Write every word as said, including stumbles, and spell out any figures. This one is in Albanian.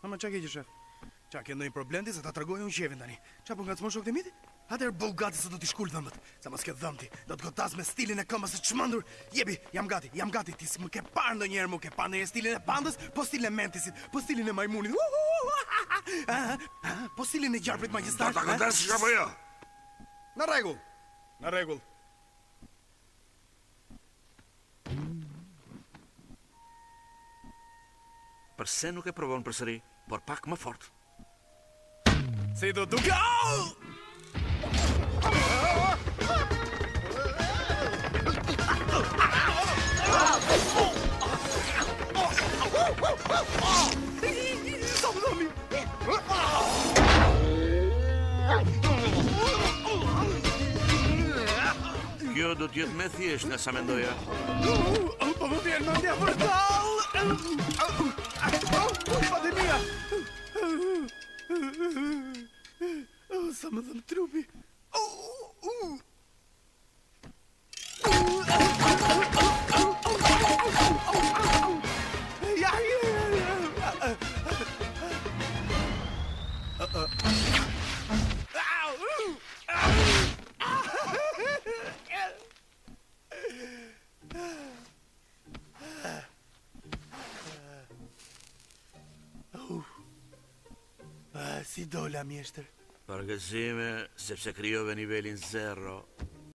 Ama qa ke që shef? Qa ke ndonjë problem ti se ta tregoj unë qevin tani. Qa po ngacmon shokët e miti? Atëherë bëu gati se do t'i shkul dhëmbët. Sa mos ke dhëmti, do të godas me stilin e këmbës së çmendur. Jepi, jam gati, jam gati. Ti s'më ke parë ndonjëherë, më ke parë ndonjë stilin e pandës, po stilin e mentisit, po stilin e majmunit. Po stilin e gjarprit magjistar. Ta godash apo jo? Në rregull. Në rregull. Përse nuk e provon përsëri, por pak më fort? Si do duke... Kjo do t'jetë me thjesht nga sa mendoja. Po më vjen mendja për tall. Pandemia. Sa më dhëm trupi. Ja, si dola, mjeshtër? Përgëzime, sepse kryove nivelin zero.